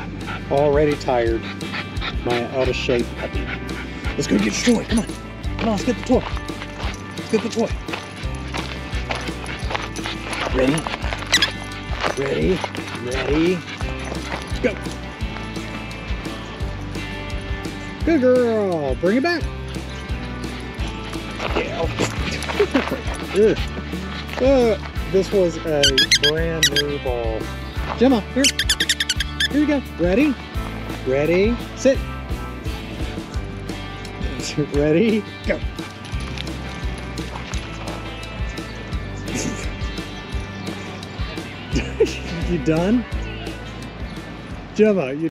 Already tired. My out of shape puppy. Let's go get your toy. Come on. Come on, let's get the toy. Let's get the toy. Ready? Ready? Ready? Go! Good girl! Bring it back! Yeah. This was a brand new ball. Gemma, here. Here you go. Ready? Ready? Sit. Ready? Go. You done? Gemma, you